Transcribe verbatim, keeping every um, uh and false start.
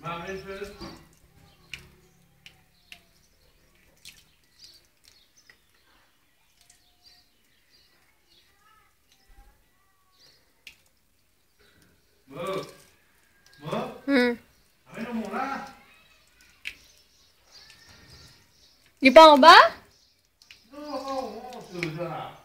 妈没吃。Mơ. Mơ. Ừ. Amin mau mula. Di bawah ba? No, no, no, sudah.